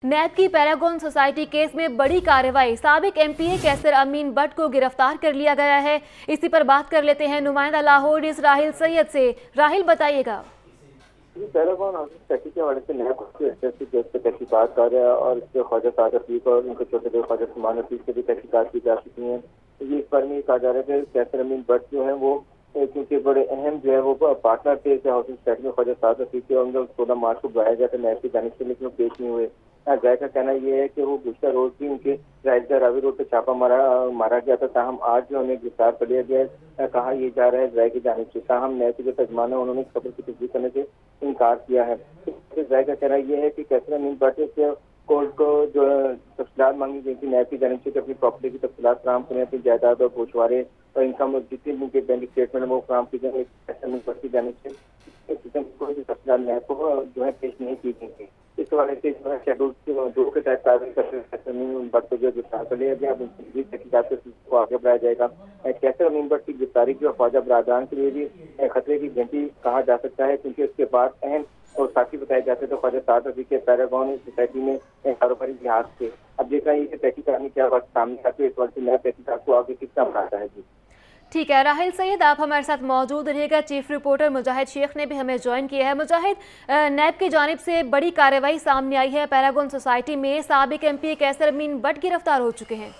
नैब की Paragon society case में बड़ी कार्रवाई, साबिक एमपीए कैसर अमीन बट को गिरफ्तार कर लिया गया है। इसी पर बात कर लेते हैं नुमाइंदा लाहौर इस राहिल सैयद से। राहिल, बताइएगा। पैरागॉन सोसाइटी के हवाले से नैब तहकीकात कर रहा है और इसके ख्वाजा साद रफीक और उनके छोटे भाई ख्वाजा सलमान रफीक से भी तहकीकात की जा चुकी हैं। ये इस बारे में कहा जा रहा है कि कैसर अमीन बट जो है वो क्योंकि बड़े अहम जो है वो पार्टनर थे हाउसिंग सोसाइटी में ख्वाजा साद रफीक के, उनको 16 मार्च को बुलाया गया था नैब की जानिब से, लेकिन वो पेश नहीं हुए। जाय का कहना यह है कि वो गुज़श्ता रोज भी उनके रावी रोड पर छापा मारा गया था, ताहम आज जो उन्हें गिरफ्तार कर लिया गया है। कहा यह जा रहा है जाय की जानिब से, ताहम नैब के जो तर्जमान है उन्होंने खबर की तस्दीक करने से इनकार किया है। जाय का कहना यह है कि कैसर अमीन बट से कोर्ट को जो तफसीलात मांगी गई थी नैब की जानिब से कि अपनी प्रॉपर्टी की तफसीलात फराहम करें, अपनी जायदाद और गोशवारे और इनकम जितनी भी उनके बैंक स्टेटमेंट वो फराहम की जाए। कैसर अमीन बट की जानिब से कोई भी तफसीलात नैब को जो है पेश नहीं की गई थी। इस हवाले से जो है शेड्यूल 2 के तहत कार्रवाई करते अमीन बट को जो गिरफ्तार कर लिया गया, अब तहकीकात को आगे बढ़ाया जाएगा। कैसर अमीन बट की गिरफ्तारी जो ख्वाजा बरादरान के लिए भी खतरे की घंटी कहा जा सकता है, क्योंकि उसके बाद अहम और साथी बताए जाते थे ख्वाजा साद रफीक के पैरागॉन सोसाइटी में कारोबारी लिहाज थे। अब देखना ये कि तहकीकात में क्या बात सामने आती है, इस वक्त नया तहकीकात को आगे कितना बढ़ाता है। जी ठीक है राहिल सैयद, आप हमारे साथ मौजूद रहिएगा। चीफ रिपोर्टर मुजाहिद शेख ने भी हमें ज्वाइन किया है। मुजाहिद, नैब की जानिब से बड़ी कार्रवाई सामने आई है। पैरागॉन सोसाइटी में साबिक एमपीए कैसर अमीन बट गिरफ्तार हो चुके हैं।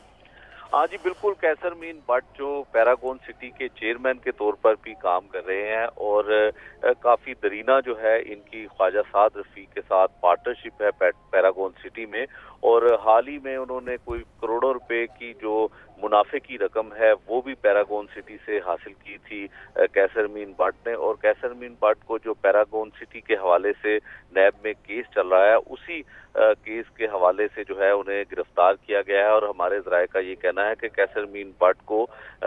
हाँ जी बिल्कुल, कैसर अमीन बट जो पैरागॉन सिटी के चेयरमैन के तौर पर भी काम कर रहे हैं और काफी दरीना जो है इनकी ख्वाजा साद रफीक के साथ पार्टनरशिप है पैरागॉन सिटी में, और हाल ही में उन्होंने कोई करोड़ों रुपए की जो मुनाफे की रकम है वो भी पैरागॉन सिटी से हासिल की थी कैसर अमीन बट ने। और कैसर अमीन बट को जो पैरागॉन सिटी के हवाले से नैब में केस चल रहा है, उसी केस के हवाले से जो है उन्हें गिरफ्तार किया गया है। और हमारे ज़राए का ये कहना है कि कैसर अमीन बट को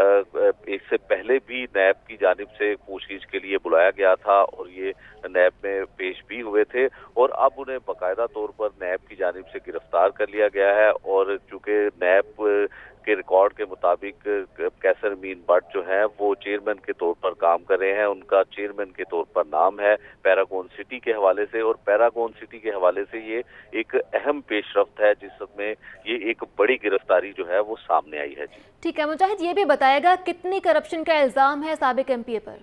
इससे पहले भी नैब की जानिब से पूछताछ के लिए बुलाया गया था और ये नैब में पेश भी हुए थे, और अब उन्हें बाकायदा तौर पर नैब की जानिब से गिरफ्तार कर लिया गया है। और चूंकि नैब के रिकॉर्ड के मुताबिक कैसर अमीन बट जो है वो चेयरमैन के तौर पर काम कर रहे हैं, उनका चेयरमैन के तौर पर नाम है पैरागॉन सिटी के हवाले से, और पैरागॉन सिटी के हवाले से ये एक अहम पेशरफ्त है जिसमें ये एक बड़ी गिरफ्तारी जो है वो सामने आई है। जी ठीक है मुजाहिद, ये भी बताएगा कितनी करप्शन का इल्जाम है साबिक एमपीए पर?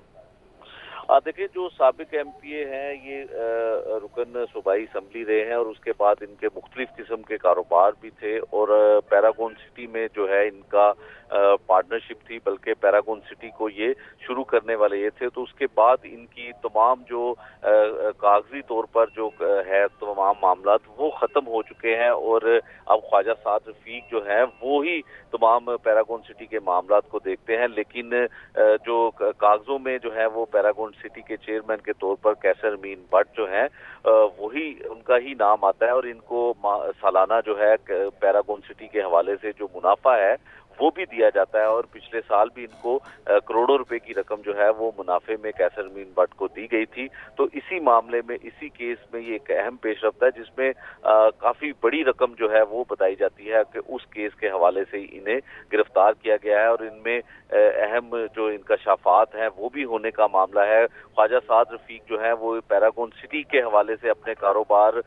देखिए, जो साबिक एमपीए हैं ये रुकन सूबाई असम्बली रहे हैं और उसके बाद इनके मुख्तलिफ किस्म के कारोबार भी थे, और पैरागॉन सिटी में जो है इनका पार्टनरशिप थी, बल्कि पैरागॉन सिटी को ये शुरू करने वाले ये थे। तो उसके बाद इनकी तमाम जो कागजी तौर पर जो है तमाम मामलात वो ख़त्म हो चुके हैं, और अब ख्वाजा साद रफीक जो है वो ही तमाम पैरागॉन सिटी के मामलात को देखते हैं। लेकिन जो कागजों में जो है वो पैरागॉन सिटी के चेयरमैन के तौर पर कैसर अमीन बट जो है वही उनका ही नाम आता है, और इनको सालाना जो है पैरागॉन सिटी के हवाले से जो मुनाफा है वो भी दिया जाता है, और पिछले साल भी इनको करोड़ों रुपए की रकम जो है वो मुनाफे में कैसर अमीन बट को दी गई थी। तो इसी मामले में, इसी केस में ये एक अहम पेशरफ्त है जिसमें काफी बड़ी रकम जो है वो बताई जाती है कि उस केस के हवाले से इन्हें गिरफ्तार किया गया है, और इनमें अहम जो इनका शाफात है वो भी होने का मामला है। ख्वाजा साद रफीक जो है वो पैरागॉन सिटी के हवाले से अपने कारोबार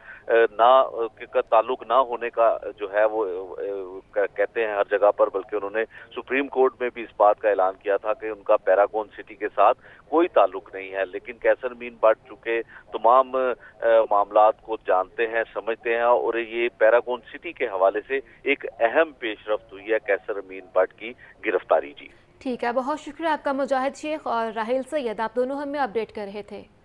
का ताल्लुक ना होने का जो है वो कहते हैं हर जगह पर, बल्कि उन्होंने सुप्रीम कोर्ट में भी इस बात का ऐलान किया था कि उनका पैरागॉन सिटी के साथ कोई ताल्लुक नहीं है। लेकिन कैसर अमीन बट चूंकि तमाम मामलात को जानते हैं, समझते हैं, और ये पैरागॉन सिटी के हवाले से एक अहम पेशरफ्त हुई है कैसर अमीन बट की गिरफ्तारी। जी ठीक है, बहुत शुक्रिया आपका मुजाहिद शेख और राहिल सैयद, आप दोनों हमें अपडेट कर रहे थे।